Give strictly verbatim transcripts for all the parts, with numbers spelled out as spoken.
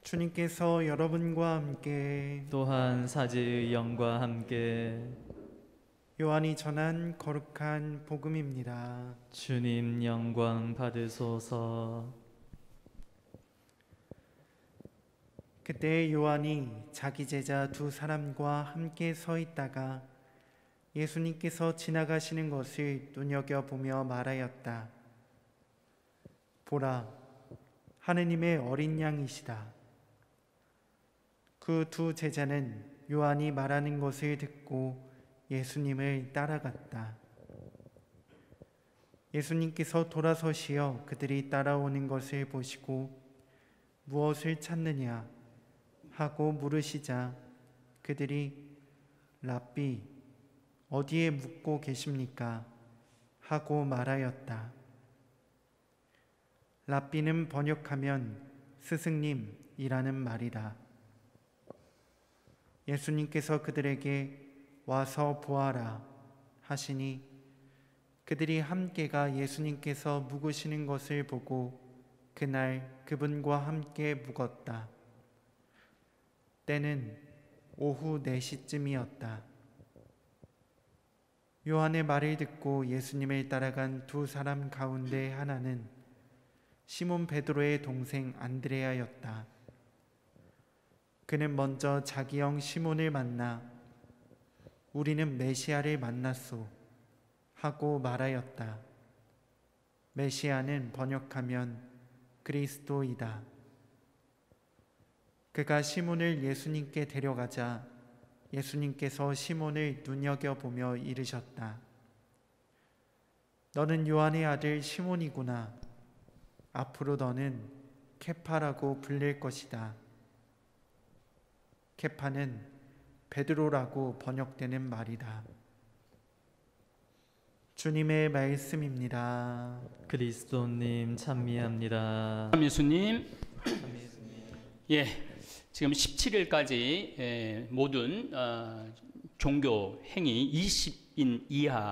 주님께서 여러분과 함께 또한 사제의 영과 함께 요한이 전한 거룩한 복음입니다. 주님 영광 받으소서. 그때 요한이 자기 제자 두 사람과 함께 서 있다가 예수님께서 지나가시는 것을 눈여겨보며 말하였다. 보라, 하느님의 어린 양이시다. 그 두 제자는 요한이 말하는 것을 듣고 예수님을 따라갔다. 예수님께서 돌아서시어 그들이 따라오는 것을 보시고 무엇을 찾느냐 하고 물으시자 그들이 랍비, 어디에 묵고 계십니까? 하고 말하였다. 랍비는 번역하면 스승님이라는 말이다. 예수님께서 그들에게 와서 보아라 하시니 그들이 함께가 예수님께서 묵으시는 것을 보고 그날 그분과 함께 묵었다. 때는 오후 네 시쯤이었다. 요한의 말을 듣고 예수님을 따라간 두 사람 가운데 하나는 시몬 베드로의 동생 안드레아였다. 그는 먼저 자기 형 시몬을 만나 우리는 메시아를 만났소 하고 말하였다. 메시아는 번역하면 그리스도이다. 그가 시몬을 예수님께 데려가자 예수님께서 시몬을 눈여겨보며 이르셨다. 너는 요한의 아들 시몬이구나. 앞으로 너는 케파라고 불릴 것이다. 케파는 베드로라고 번역되는 말이다. 주님의 말씀입니다. 그리스도님 찬미합니다. 예수님, 예, 지금 십칠 일까지 모든 어, 종교 행위 이십 인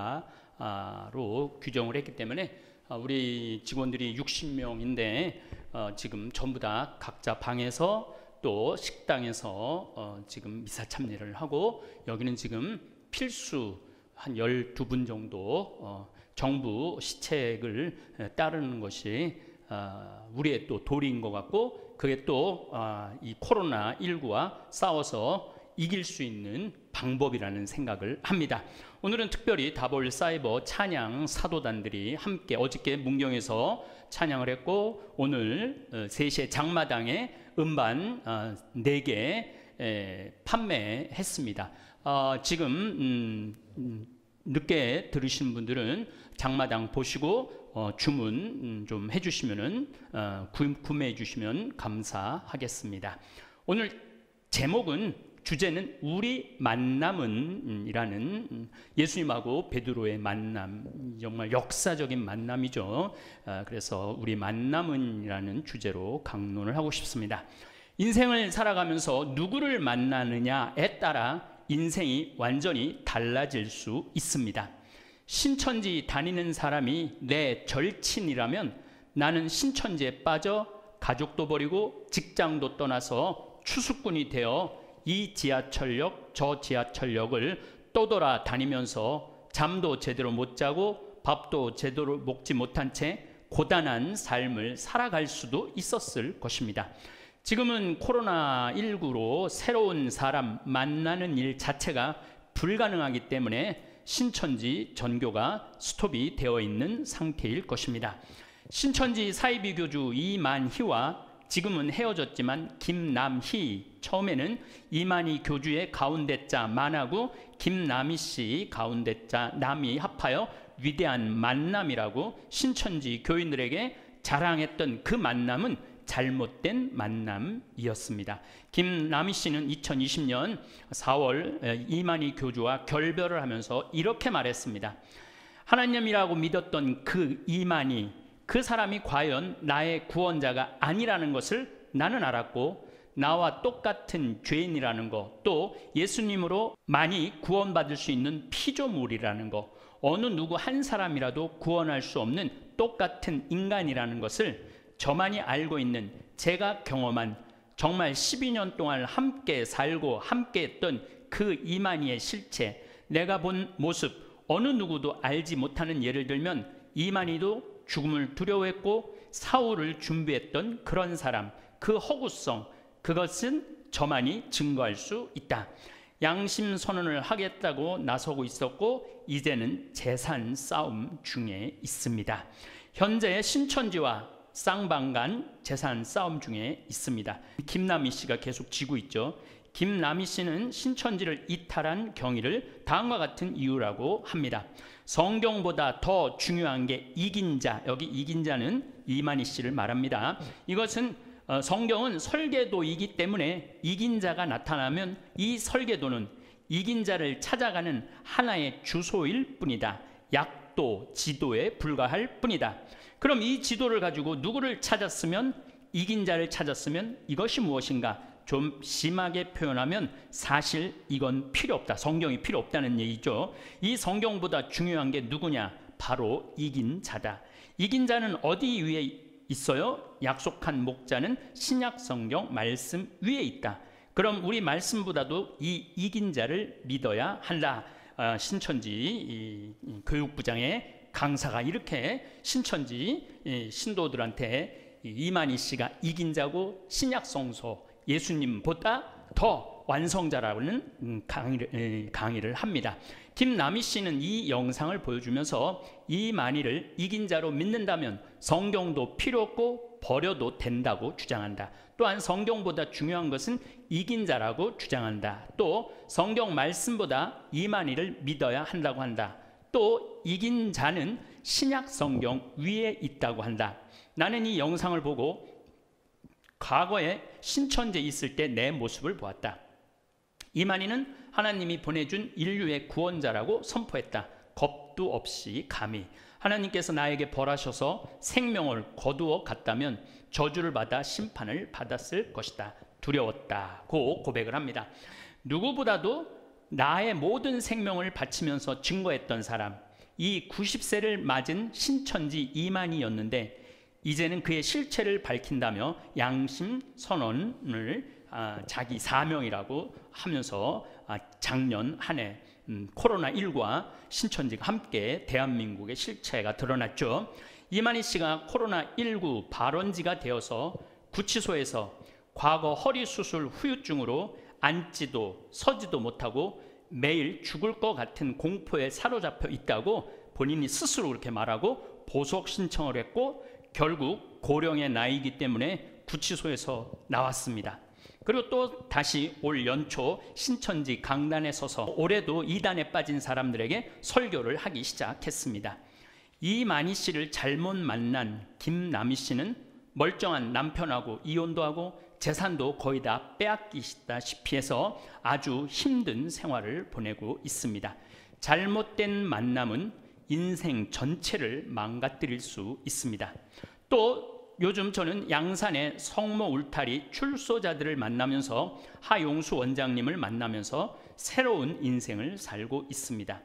이하로 규정을 했기 때문에 어, 우리 직원들이 육십 명인데 어, 지금 전부 다 각자 방에서 또 식당에서 어, 지금 미사 참여를 하고 여기는 지금 필수 한 열두 분 정도 어, 정부 시책을 따르는 것이 어, 우리의 또 도리인 것 같고 그게 또 어, 이 코로나 십구와 싸워서 이길 수 있는 방법이라는 생각을 합니다. 오늘은 특별히 다볼 사이버 찬양 사도단들이 함께 어저께 문경에서 찬양을 했고 오늘 세 시에 장마당에 음반 네 개 판매했습니다. 어, 지금 음, 음, 늦게 들으신 분들은 장마당 보시고 어, 주문 음, 좀 해주시면은 어, 구매해 주시면 감사하겠습니다. 오늘 제목은 주제는 우리 만남은 이라는 예수님하고 베드로의 만남, 정말 역사적인 만남이죠. 그래서 우리 만남은 이라는 주제로 강론을 하고 싶습니다. 인생을 살아가면서 누구를 만나느냐에 따라 인생이 완전히 달라질 수 있습니다. 신천지 다니는 사람이 내 절친이라면 나는 신천지에 빠져 가족도 버리고 직장도 떠나서 추수꾼이 되어 이 지하철역 저 지하철역을 떠돌아 다니면서 잠도 제대로 못 자고 밥도 제대로 먹지 못한 채 고단한 삶을 살아갈 수도 있었을 것입니다. 지금은 코로나 십구로 새로운 사람 만나는 일 자체가 불가능하기 때문에 신천지 전교가 스톱이 되어 있는 상태일 것입니다. 신천지 사이비 교주 이만희와 지금은 헤어졌지만 김남희, 처음에는 이만희 교주의 가운데 자 만하고 김남희 씨 가운데 자 남이 합하여 위대한 만남이라고 신천지 교인들에게 자랑했던 그 만남은 잘못된 만남이었습니다. 김남희 씨는 이천이십 년 사월 이만희 교주와 결별을 하면서 이렇게 말했습니다. 하나님이라고 믿었던 그 이만희, 그 사람이 과연 나의 구원자가 아니라는 것을 나는 알았고 나와 똑같은 죄인이라는 것, 또 예수님으로 많이 구원받을 수 있는 피조물이라는 것, 어느 누구 한 사람이라도 구원할 수 없는 똑같은 인간이라는 것을 저만이 알고 있는, 제가 경험한 정말 십이 년 동안 함께 살고 함께 했던 그 이만희의 실체, 내가 본 모습, 어느 누구도 알지 못하는 예를 들면 이만희도 죽음을 두려워했고 사울을 준비했던 그런 사람, 그 허구성, 그것은 저만이 증거할 수 있다. 양심 선언을 하겠다고 나서고 있었고 이제는 재산 싸움 중에 있습니다. 현재 신천지와 쌍방간 재산 싸움 중에 있습니다. 김남희 씨가 계속 지고 있죠. 김남희 씨는 신천지를 이탈한 경위를 다음과 같은 이유라고 합니다. 성경보다 더 중요한 게 이긴 자, 여기 이긴 자는 이만희 씨를 말합니다. 이것은 어, 성경은 설계도이기 때문에 이긴 자가 나타나면 이 설계도는 이긴 자를 찾아가는 하나의 주소일 뿐이다. 약도, 지도에 불과할 뿐이다. 그럼 이 지도를 가지고 누구를 찾았으면, 이긴 자를 찾았으면 이것이 무엇인가? 좀 심하게 표현하면 사실 이건 필요 없다. 성경이 필요 없다는 얘기죠. 이 성경보다 중요한 게 누구냐? 바로 이긴 자다. 이긴 자는 어디 위에 있어요? 약속한 목자는 신약 성경 말씀 위에 있다. 그럼 우리 말씀보다도 이 이긴 자를 믿어야 한다. 어, 신천지 이, 이 교육부장의 강사가 이렇게 신천지 이, 신도들한테 이만희 씨가 이긴 자고 신약 성서 예수님보다 더 완성자라는 강의를, 강의를 합니다. 김남희 씨는 이 영상을 보여주면서 이만희를 이긴 자로 믿는다면 성경도 필요 없고 버려도 된다고 주장한다. 또한 성경보다 중요한 것은 이긴 자라고 주장한다. 또 성경 말씀보다 이만희를 믿어야 한다고 한다. 또 이긴 자는 신약 성경 위에 있다고 한다. 나는 이 영상을 보고 과거에 신천지에 있을 때 내 모습을 보았다. 이만희는 하나님이 보내준 인류의 구원자라고 선포했다. 겁도 없이 감히. 하나님께서 나에게 벌하셔서 생명을 거두어 갔다면 저주를 받아 심판을 받았을 것이다. 두려웠다고 고백을 합니다. 누구보다도 나의 모든 생명을 바치면서 증거했던 사람, 이 구십 세를 맞은 신천지 이만희였는데 이제는 그의 실체를 밝힌다며 양심 선언을 아, 자기 사명이라고 하면서 아, 작년 한 해 음, 코로나십구와 신천지가 함께 대한민국의 실체가 드러났죠. 이만희 씨가 코로나십구 발원지가 되어서 구치소에서 과거 허리 수술 후유증으로 앉지도 서지도 못하고 매일 죽을 것 같은 공포에 사로잡혀 있다고 본인이 스스로 그렇게 말하고 보석 신청을 했고 결국 고령의 나이이기 때문에 구치소에서 나왔습니다. 그리고 또 다시 올 연초 신천지 강단에 서서 올해도 이단에 빠진 사람들에게 설교를 하기 시작했습니다. 이만희 씨를 잘못 만난 김남희 씨는 멀쩡한 남편하고 이혼도 하고 재산도 거의 다 빼앗기시다시피 해서 아주 힘든 생활을 보내고 있습니다. 잘못된 만남은 인생 전체를 망가뜨릴 수 있습니다. 또 요즘 저는 양산의 성모 울타리 출소자들을 만나면서 하용수 원장님을 만나면서 새로운 인생을 살고 있습니다.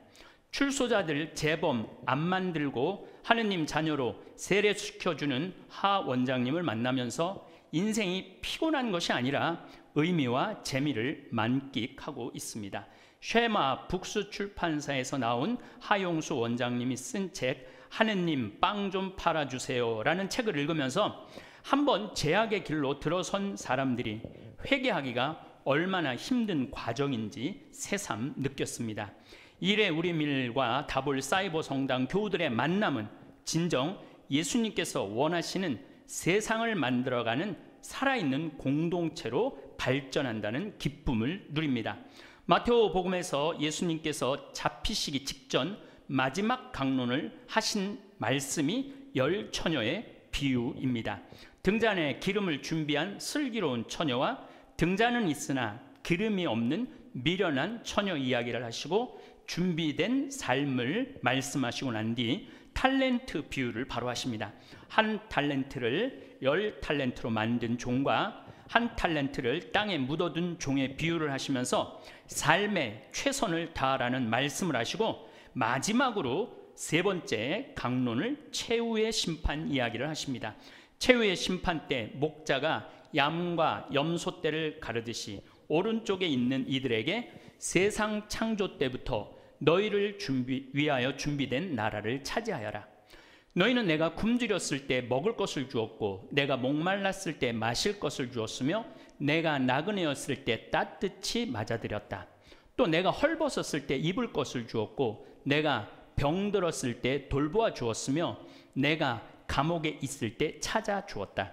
출소자들 재범 안 만들고 하느님 자녀로 세례시켜주는 하 원장님을 만나면서 인생이 피곤한 것이 아니라 의미와 재미를 만끽하고 있습니다. 쉐마 북스 출판사에서 나온 하용수 원장님이 쓴 책 하느님 빵 좀 팔아주세요 라는 책을 읽으면서 한번 제약의 길로 들어선 사람들이 회개하기가 얼마나 힘든 과정인지 새삼 느꼈습니다. 이래 우리밀과 다볼 사이버 성당 교우들의 만남은 진정 예수님께서 원하시는 세상을 만들어가는 살아있는 공동체로 발전한다는 기쁨을 누립니다. 마테오 복음에서 예수님께서 잡히시기 직전 마지막 강론을 하신 말씀이 열 처녀의 비유입니다. 등잔에 기름을 준비한 슬기로운 처녀와 등잔은 있으나 기름이 없는 미련한 처녀 이야기를 하시고 준비된 삶을 말씀하시고 난 뒤 탈렌트 비유를 바로 하십니다. 한 탈렌트를 열 탈렌트로 만든 종과 한 탈렌트를 땅에 묻어둔 종의 비유를 하시면서 삶의 최선을 다하라는 말씀을 하시고 마지막으로 세 번째 강론을 최후의 심판 이야기를 하십니다. 최후의 심판 때 목자가 양과 염소 떼를 가르듯이 오른쪽에 있는 이들에게 세상 창조 때부터 너희를 준비, 위하여 준비된 나라를 차지하여라. 너희는 내가 굶주렸을 때 먹을 것을 주었고 내가 목말랐을 때 마실 것을 주었으며 내가 나그네였을 때 따뜻히 맞아들였다. 또 내가 헐벗었을 때 입을 것을 주었고 내가 병들었을 때 돌보아 주었으며 내가 감옥에 있을 때 찾아 주었다.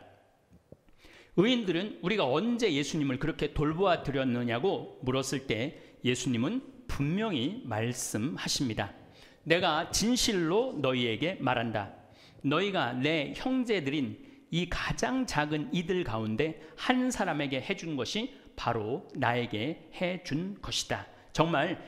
의인들은 우리가 언제 예수님을 그렇게 돌보아 드렸느냐고 물었을 때 예수님은 분명히 말씀하십니다. 내가 진실로 너희에게 말한다. 너희가 내 형제들인 이 가장 작은 이들 가운데 한 사람에게 해준 것이 바로 나에게 해준 것이다. 정말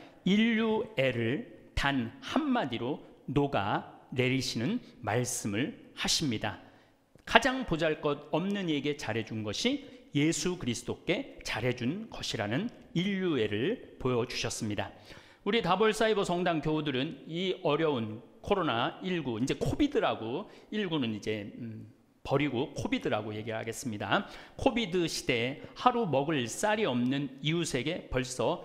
인류애를 단 한마디로 녹아 내리시는 말씀을 하십니다. 가장 보잘것 없는 이에게 잘해준 것이 예수 그리스도께 잘해준 것이라는 인류애를 보여주셨습니다. 우리 다볼사이버 성당 교우들은 이 어려운 코로나 십구, 이제 코비드라고, 십구는 이제 음, 버리고 코비드라고 얘기하겠습니다. 코비드 시대에 하루 먹을 쌀이 없는 이웃에게 벌써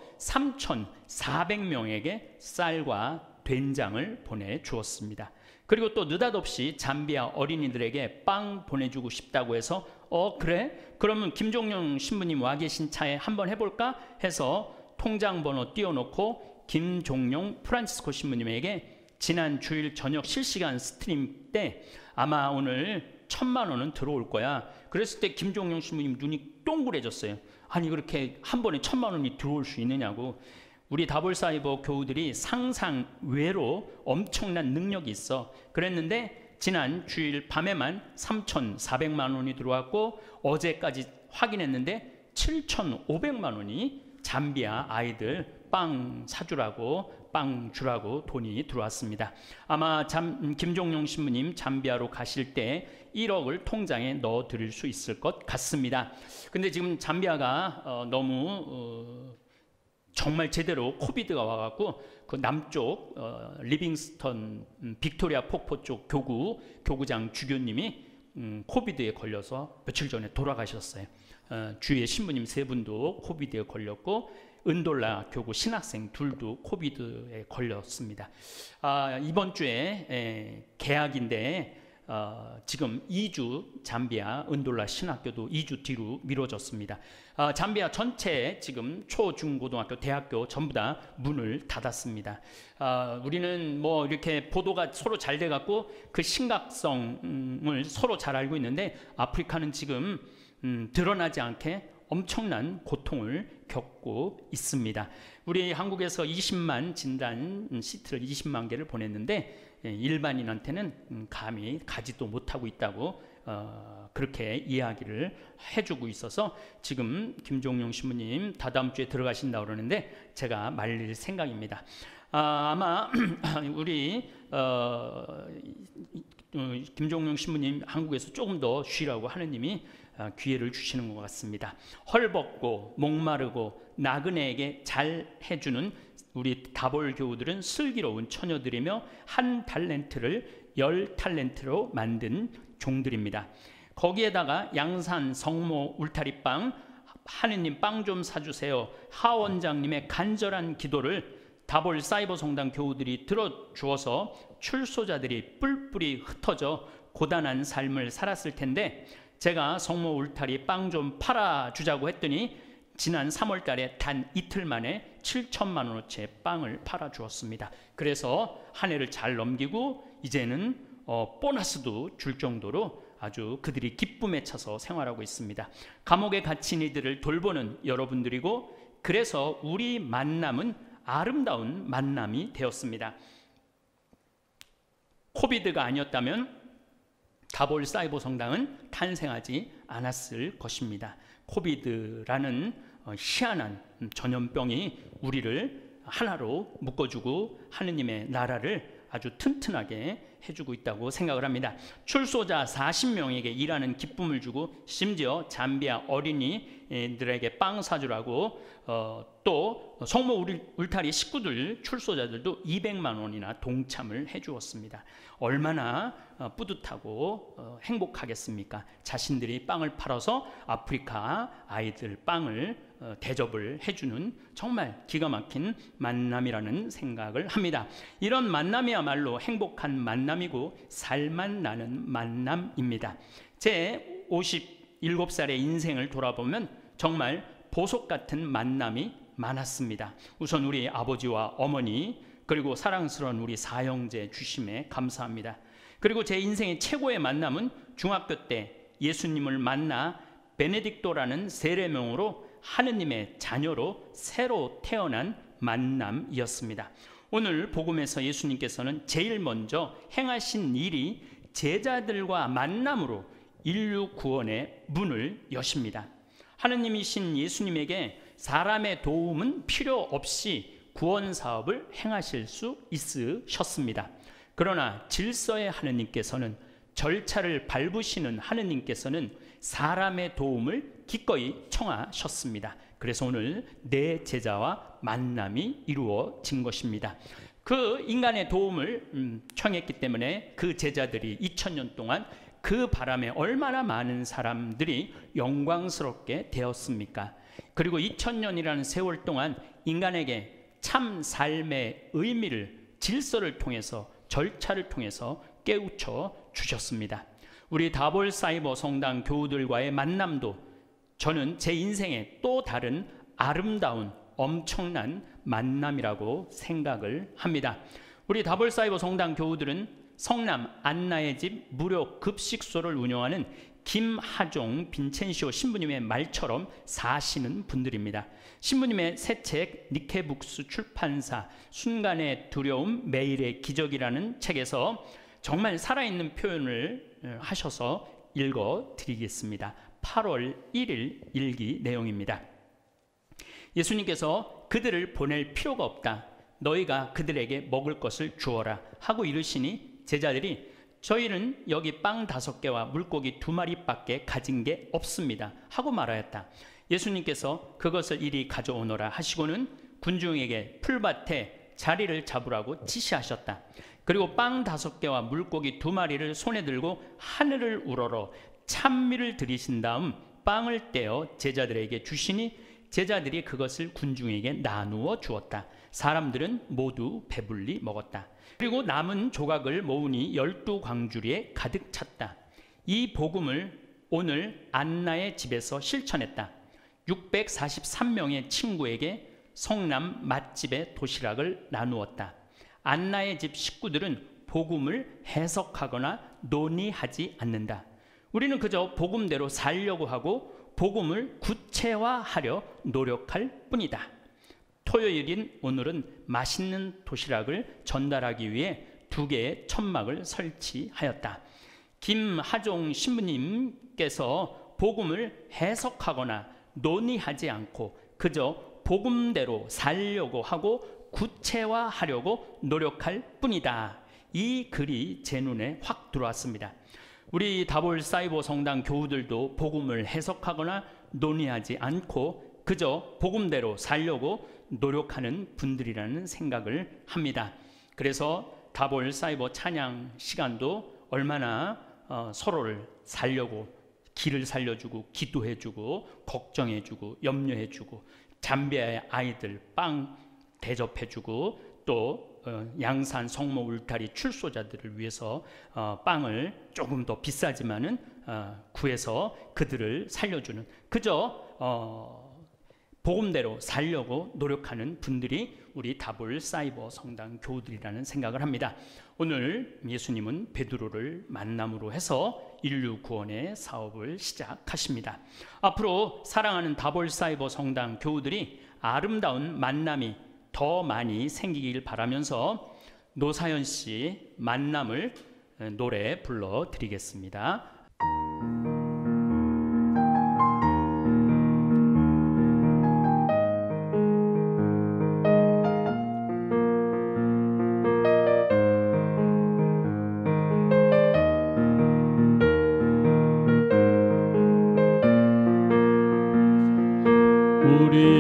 삼천사백 명에게 쌀과 된장을 보내주었습니다. 그리고 또 느닷없이 잠비아 어린이들에게 빵 보내주고 싶다고 해서 어 그래? 그러면 김종용 신부님 와 계신 차에 한번 해볼까? 해서 통장 번호 띄워놓고 김종용 프란치스코 신부님에게 지난 주일 저녁 실시간 스트림 때 아마 오늘 천만 원은 들어올 거야. 그랬을 때 김종용 신부님 눈이 동그래졌어요. 아니 그렇게 한 번에 천만 원이 들어올 수 있느냐고. 우리 다볼사이버 교우들이 상상 외로 엄청난 능력이 있어. 그랬는데 지난 주일 밤에만 삼천사백만 원이 들어왔고 어제까지 확인했는데 칠천오백만 원이 잠비아 아이들 빵 사주라고 빵 주라고 돈이 들어왔습니다. 아마 잠, 김종용 신부님 잠비아로 가실 때 일억을 통장에 넣어 드릴 수 있을 것 같습니다. 근데 지금 잠비아가 어, 너무 어, 정말 제대로 코비드가 와갖고 그 남쪽 어, 리빙스턴 음, 빅토리아 폭포 쪽 교구 교구장 주교님이 음, 코비드에 걸려서 며칠 전에 돌아가셨어요. 어, 주위에 신부님 세 분도 코비드에 걸렸고 은돌라 교구 신학생 둘도 코비드에 걸렸습니다. 아, 이번 주에 에, 개학인데 어, 지금 이 주 잠비아 은돌라 신학교도 이 주 뒤로 미뤄졌습니다. 어, 잠비아 전체 지금 초, 중, 고등학교, 대학교 전부 다 문을 닫았습니다. 어, 우리는 뭐 이렇게 보도가 서로 잘 돼갖고 그 심각성을 서로 잘 알고 있는데 아프리카는 지금 음, 드러나지 않게 엄청난 고통을 겪고 있습니다. 우리 한국에서 이십만 진단 시트를 이십만 개를 보냈는데 일반인한테는 감히 가지도 못하고 있다고 어, 그렇게 이야기를 해주고 있어서 지금 김종용 신부님 다다음 주에 들어가신다고 그러는데 제가 말릴 생각입니다. 아, 아마 우리 어, 김종용 신부님 한국에서 조금 더 쉬라고 하느님이 기회를 주시는 것 같습니다. 헐벗고 목마르고 나그네에게 잘 해주는 우리 다볼 교우들은 슬기로운 처녀들이며 한 달란트를 열 달란트로 만든 종들입니다. 거기에다가 양산 성모 울타리빵 하느님 빵 좀 사주세요. 하 원장님의 간절한 기도를 다볼 사이버 성당 교우들이 들어주어서 출소자들이 뿔뿔이 흩어져 고단한 삶을 살았을 텐데 제가 성모 울타리 빵 좀 팔아주자고 했더니 지난 삼월 달에 단 이틀 만에 칠천만 원어치의 빵을 팔아주었습니다. 그래서 한 해를 잘 넘기고 이제는 어, 보너스도 줄 정도로 아주 그들이 기쁨에 차서 생활하고 있습니다. 감옥에 갇힌 이들을 돌보는 여러분들이고 그래서 우리 만남은 아름다운 만남이 되었습니다. 코비드가 아니었다면 다볼 사이버 성당은 탄생하지 않았을 것입니다. 코비드라는 희한한 전염병이 우리를 하나로 묶어주고 하느님의 나라를 아주 튼튼하게 해주고 있다고 생각을 합니다. 출소자 사십 명에게 일하는 기쁨을 주고 심지어 잠비아 어린이들에게 빵 사주라고 어, 또 성모 울타리 식구들 출소자들도 이백만 원이나 동참을 해주었습니다. 얼마나 어, 뿌듯하고 어, 행복하겠습니까? 자신들이 빵을 팔아서 아프리카 아이들 빵을 어, 대접을 해주는 정말 기가 막힌 만남이라는 생각을 합니다. 이런 만남이야말로 행복한 만남이고 살만 나는 만남입니다. 제 오십칠 살의 인생을 돌아보면 정말 보석 같은 만남이 많았습니다. 우선 우리 아버지와 어머니 그리고 사랑스러운 우리 사형제 주심에 감사합니다. 그리고 제 인생의 최고의 만남은 중학교 때 예수님을 만나 베네딕토라는 세례명으로 하느님의 자녀로 새로 태어난 만남이었습니다. 오늘 복음에서 예수님께서는 제일 먼저 행하신 일이 제자들과 만남으로 인류 구원의 문을 여십니다. 하느님이신 예수님에게 사람의 도움은 필요 없이 구원 사업을 행하실 수 있으셨습니다. 그러나 질서의 하느님께서는, 절차를 밟으시는 하느님께서는 사람의 도움을 기꺼이 청하셨습니다. 그래서 오늘 내 제자와 만남이 이루어진 것입니다. 그 인간의 도움을 음, 청했기 때문에 그 제자들이 이천 년 동안 그 바람에 얼마나 많은 사람들이 영광스럽게 되었습니까? 그리고 이천 년이라는 세월 동안 인간에게 참 삶의 의미를 질서를 통해서, 절차를 통해서 깨우쳐 주셨습니다. 우리 다볼 사이버 성당 교우들과의 만남도 저는 제 인생의 또 다른 아름다운 엄청난 만남이라고 생각을 합니다. 우리 다볼 사이버 성당 교우들은 성남 안나의 집 무료 급식소를 운영하는 김하종 빈첸시오 신부님의 말처럼 사시는 분들입니다. 신부님의 새 책 니케북스 출판사 순간의 두려움 매일의 기적이라는 책에서 정말 살아있는 표현을 하셔서 읽어드리겠습니다. 팔월 일일 일기 내용입니다. 예수님께서 그들을 보낼 필요가 없다. 너희가 그들에게 먹을 것을 주어라 하고 이르시니 제자들이 저희는 여기 빵 다섯 개와 물고기 두 마리밖에 가진 게 없습니다 하고 말하였다. 예수님께서 그것을 이리 가져오너라 하시고는 군중에게 풀밭에 자리를 잡으라고 지시하셨다. 그리고 빵 다섯 개와 물고기 두 마리를 손에 들고 하늘을 우러러 찬미를 드리신 다음 빵을 떼어 제자들에게 주시니 제자들이 그것을 군중에게 나누어 주었다. 사람들은 모두 배불리 먹었다. 그리고 남은 조각을 모으니 열두 광주리에 가득 찼다. 이 복음을 오늘 안나의 집에서 실천했다. 육백사십삼 명의 친구에게 성남 맛집의 도시락을 나누었다. 안나의 집 식구들은 복음을 해석하거나 논의하지 않는다. 우리는 그저 복음대로 살려고 하고 복음을 구체화하려 노력할 뿐이다. 토요일인 오늘은 맛있는 도시락을 전달하기 위해 두 개의 천막을 설치하였다. 김하종 신부님께서 복음을 해석하거나 논의하지 않고 그저 복음대로 살려고 하고 구체화하려고 노력할 뿐이다. 이 글이 제 눈에 확 들어왔습니다. 우리 다볼 사이버 성당 교우들도 복음을 해석하거나 논의하지 않고 그저 복음대로 살려고 노력하는 분들이라는 생각을 합니다. 그래서 다볼 사이버 찬양 시간도 얼마나 어, 서로를 살려고 길을 살려주고 기도해주고 걱정해주고 염려해주고 잠비아의 아이들 빵 대접해주고 또 어, 양산 성모 울타리 출소자들을 위해서 어, 빵을 조금 더 비싸지만은 어, 구해서 그들을 살려주는 그저 어, 복음대로 살려고 노력하는 분들이 우리 다볼 사이버 성당 교우들이라는 생각을 합니다. 오늘 예수님은 베드로를 만남으로 해서 인류 구원의 사업을 시작하십니다. 앞으로 사랑하는 다볼 사이버 성당 교우들이 아름다운 만남이 더 많이 생기길 바라면서 노사연 씨 만남을 노래 불러드리겠습니다.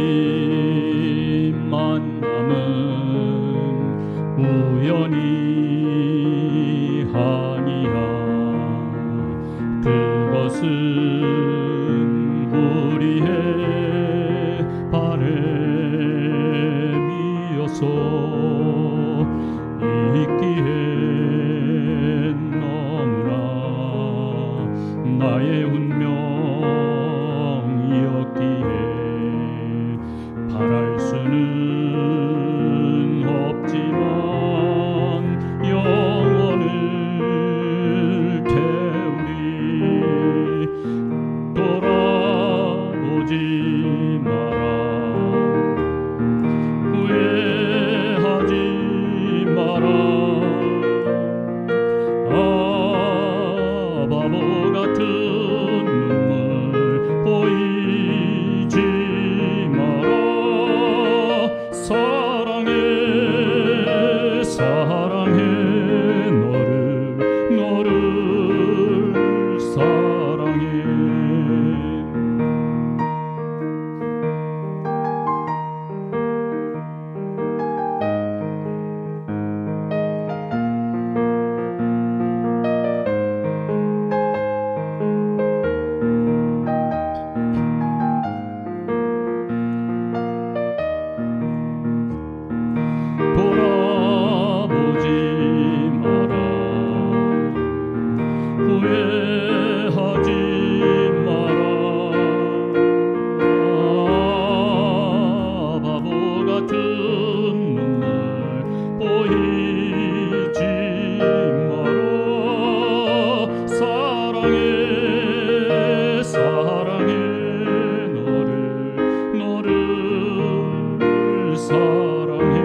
만남은 우연이 아니야. 그것은 우리의 바람이었어. 있기에 너무나 나의 운명이었기에 바랄 수는 없지만 영원을 태우리. 돌아오지 마라. 후회하지 마라. 아, 바보 같은 눈물 보이지 마라. 사랑해 사랑해 너를 너를 사랑해. 돌아보지 마라. 후회하지 마라. 아, 바보 같은 눈물 보이지 마라. 사랑해 사랑해 너를 너를 사랑해.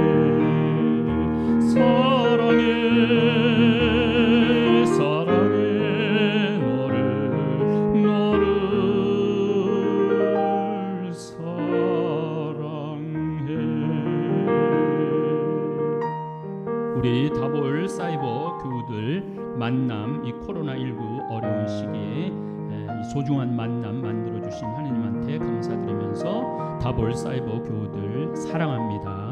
사랑해 사랑해 너를 너를 사랑해. 우리 다볼 사이버 교우들 만남, 이 코로나십구 어려운 시기에 이 소중한 만남 만들어주신 하느님한테 감사드리면서 다볼 사이버 교우들 사랑합니다.